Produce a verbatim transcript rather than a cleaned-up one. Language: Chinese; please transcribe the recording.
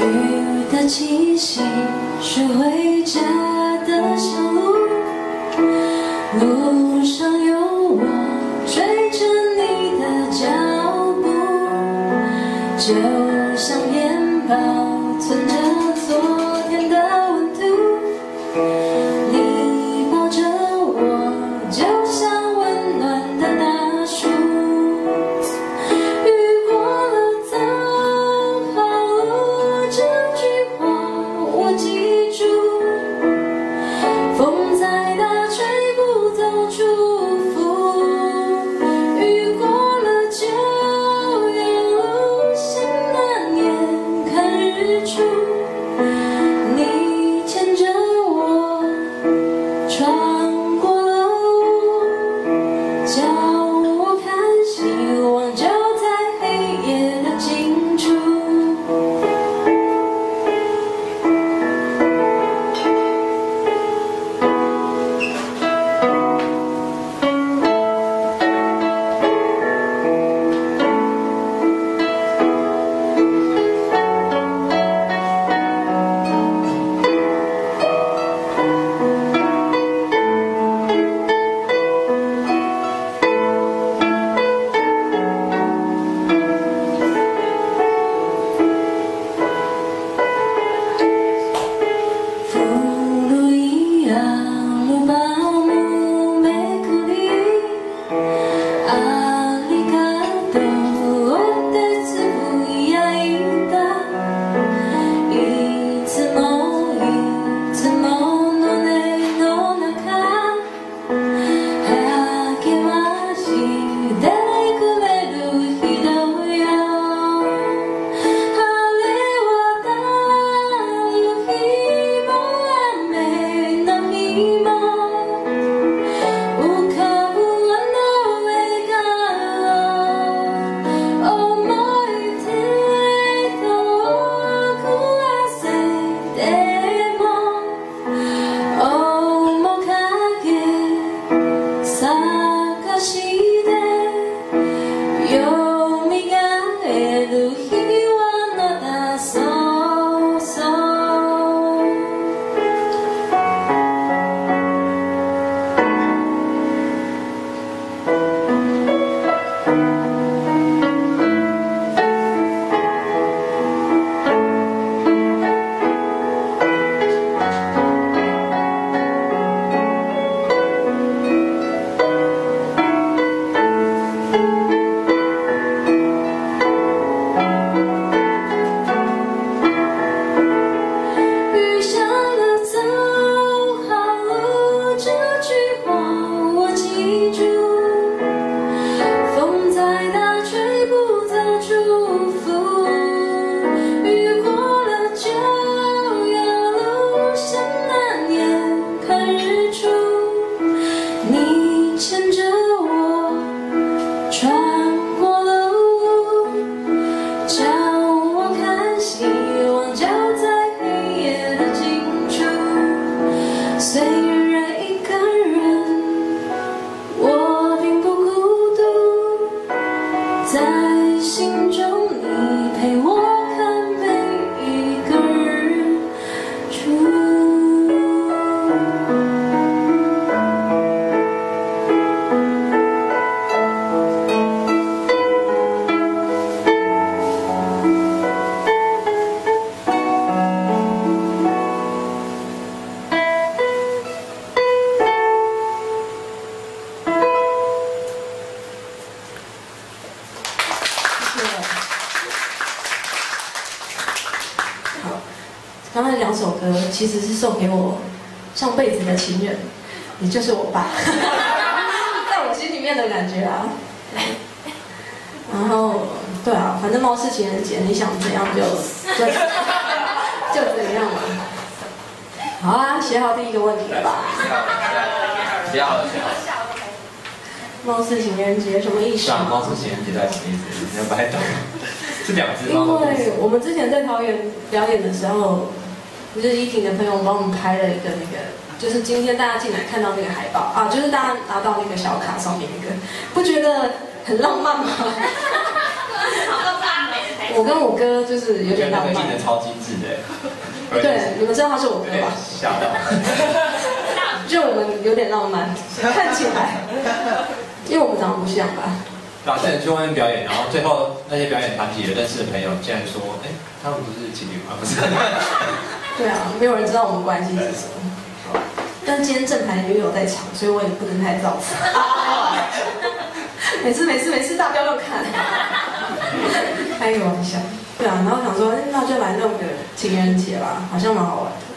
雨的气息是回家的小路，路上有我追着你的脚步，就像面包存着昨天的温度，你抱着我就像温暖的大树。雨过了走好路，这句话我记住，风再大吹不走祝福。雨过了就原路，想那年看日出，你牵着我穿过了雾，叫我看希望就在黑夜的尽处。 刚才两首歌其实是送给我上辈子的情人，你就是我爸，在我心里面的感觉啊。然后，对啊，反正猫是情人节，你想怎样就就就怎样嘛。好啊，写好第一个问题了吧？ 写好了，写好了。 猫是情人节什么意思？ 猫是情人节在什么意思？你不太懂。是两只猫。 因为我们之前在桃园表演的时候，就是依婷的朋友帮我们拍了一个那个，就是今天大家进来看到那个海报啊，就是大家拿到那个小卡上面那个，不觉得很浪漫吗？ 我跟我哥就是有点浪漫。 记得超机智的。 对，你们知道他是我哥吧？ 吓到。 就我们有点浪漫，看起来，因为我们长得不像吧。 然后现在去外面表演，然后最后那些表演团体的认识的朋友竟然说：“哎，他们不是情侣吗？不是。” 对啊，没有人知道我们关系是什么。但今天正牌女友在场，所以我也不能太造次。没事没事没事，大家不要看，开个玩笑。对啊，然后想说，那就来弄个情人节吧，好像蛮好玩的。